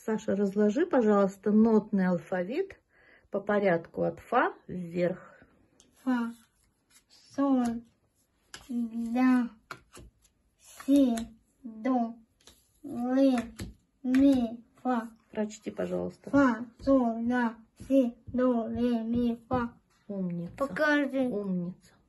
Саша, разложи, пожалуйста, нотный алфавит по порядку от фа вверх. Фа, соль, ля, си, до, ре, ми, фа. Прочти, пожалуйста. Фа, соль, ля, си, до, ре, ми, фа. Умница. Покажи. Умница.